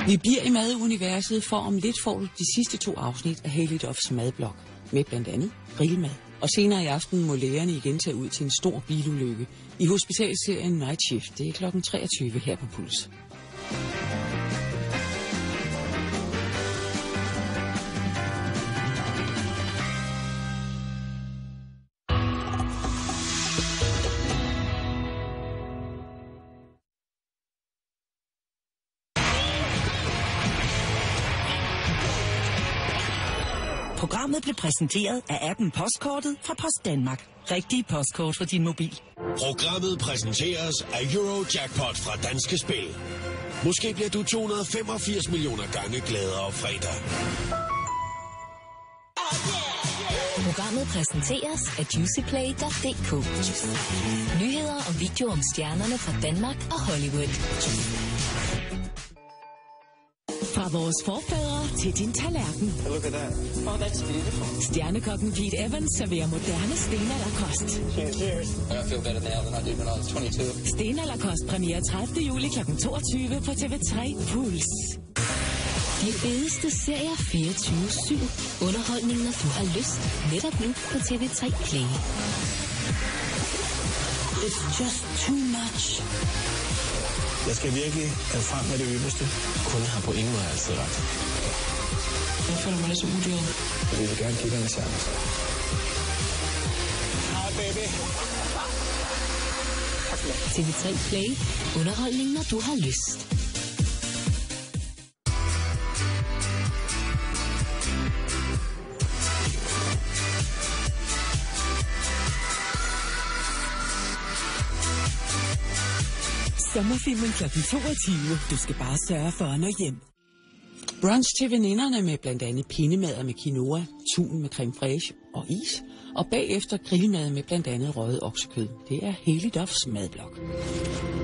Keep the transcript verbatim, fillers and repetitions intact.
Vi bliver i maduniverset, for om lidt får du de sidste to afsnit af Haley Duffs madblog, med blandt andet grillmad. Og senere i aften må lægerne igen tage ud til en stor bilulykke i hospitalserien Night Shift. Det er klokken treogtyve her på Puls. Programmet blev præsenteret af appen Postkortet fra Post Danmark. Rigtige postkort for din mobil. Programmet præsenteres af Eurojackpot fra Danske Spil. Måske bliver du to hundrede og femogfirs millioner gange gladere fredag. Programmet præsenteres af juicyplay punktum d k. Nyheder og video om stjernerne fra Danmark og Hollywood. Fra vores forfædre til din tallerken. Look at that. Oh, that's beautiful. Stjernekokken Pete Evans serverer moderne stenalderkost. Cheers. I feel better now than I did when I was twenty-two. Stenalderkost premiere tredivte juli klokken toogtyve på T V tre Puls. De fedeste serier fireogtyve syv. Underholdning, når du har lyst. Netop nu på T V tre Play. It's just too much. Jeg skal virkelig have frem med det ypperste. Kunden har på ingen måde altid ret. Jeg føler mig lidt så udyret. Vi vil gerne give dig en chance. Hej, baby. T V tre Play. Underholdning, når du har lyst. Sommerfilmen klokken toogtyve. Du skal bare sørge for at nå hjem. Brunch til veninderne med blandt andet pindemad med quinoa, tun med creme fraiche og is. Og bagefter grillmad med blandt andet røget oksekød. Det er Haley Duffs madblog.